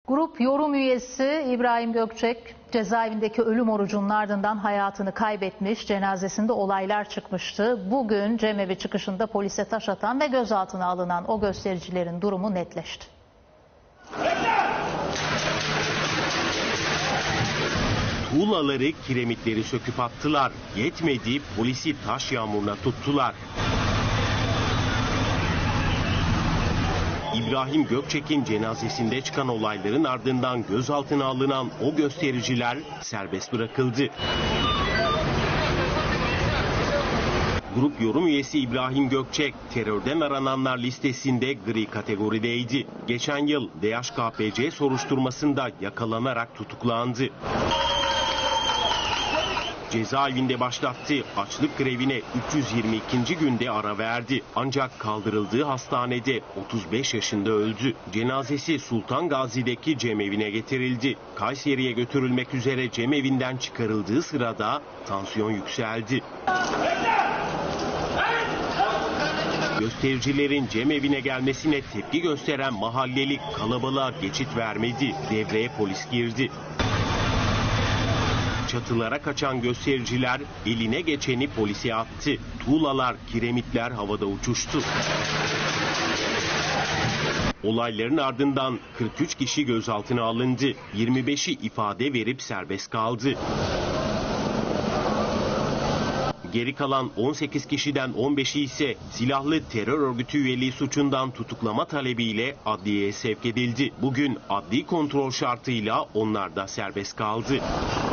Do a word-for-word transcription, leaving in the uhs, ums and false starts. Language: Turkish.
Grup yorum üyesi İbrahim Gökçek cezaevindeki ölüm orucunun ardından hayatını kaybetmiş, cenazesinde olaylar çıkmıştı. Bugün cemevi çıkışında polise taş atan ve gözaltına alınan o göstericilerin durumu netleşti. Tuğlaları, kiremitleri söküp attılar. Yetmedi, polisi taş yağmuruna tuttular. İbrahim Gökçek'in cenazesinde çıkan olayların ardından gözaltına alınan o göstericiler serbest bırakıldı. Grup yorum üyesi İbrahim Gökçek, terörden arananlar listesinde gri kategorideydi. Geçen yıl D H K P C soruşturmasında yakalanarak tutuklandı. Cezaevinde başlattığı açlık grevine üç yüz yirmi ikinci günde ara verdi. Ancak kaldırıldığı hastanede otuz beş yaşında öldü. Cenazesi Sultan Gazi'deki cemevine getirildi. Kayseri'ye götürülmek üzere cemevinden çıkarıldığı sırada tansiyon yükseldi. Göstericilerin cemevine gelmesine tepki gösteren mahalleli kalabalığa geçit vermedi. Devreye polis girdi. Çatılara kaçan göstericiler eline geçeni polise attı. Tuğlalar, kiremitler havada uçuştu. Olayların ardından kırk üç kişi gözaltına alındı. yirmi beşi ifade verip serbest kaldı. Geri kalan on sekiz kişiden on beşi ise silahlı terör örgütü üyeliği suçundan tutuklama talebiyle adliyeye sevk edildi. Bugün adli kontrol şartıyla onlar da serbest kaldı.